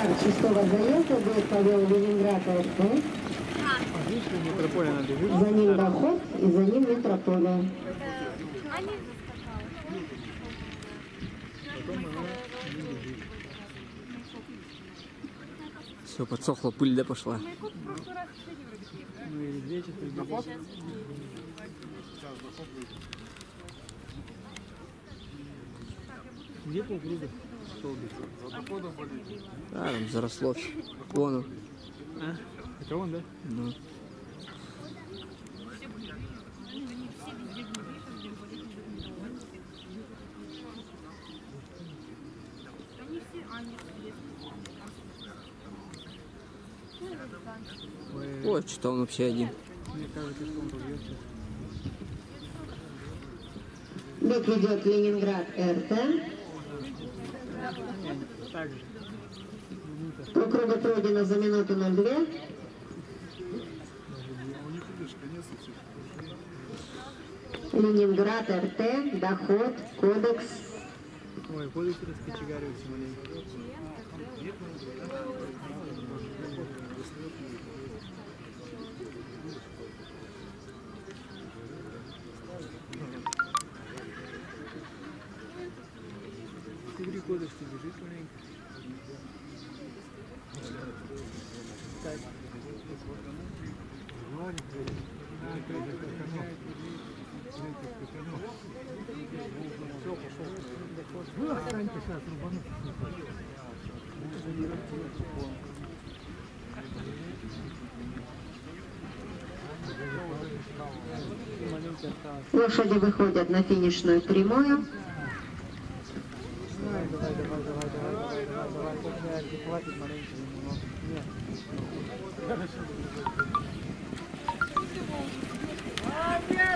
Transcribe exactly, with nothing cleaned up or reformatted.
Старт шестого заезда будет Павел Ленинград АРТ. За ним Доход и за ним Метрополия. Все, подсохла, пыль, да, пошла? Где полкруга? А, там заросло. Вон он. А, это он, да? Ну. Ой, что-то он вообще один. Мне кажется, что он разъелся. Бег ведет Ленинград РТ. Так же. Полкруга пройдено за минуту ноль две. Ленинград РТ, Доход, Кодекс. Ой, кодекс раскочегаривается маленько. Ты кодекс, ты бежишь маленько. Так. Все, пошел. Останьте сейчас, рубану. Лошади выходят на финишную прямую. Давай, давай, давай, давай, давай, давай, давай, давай, хватит маленько немного. Нет.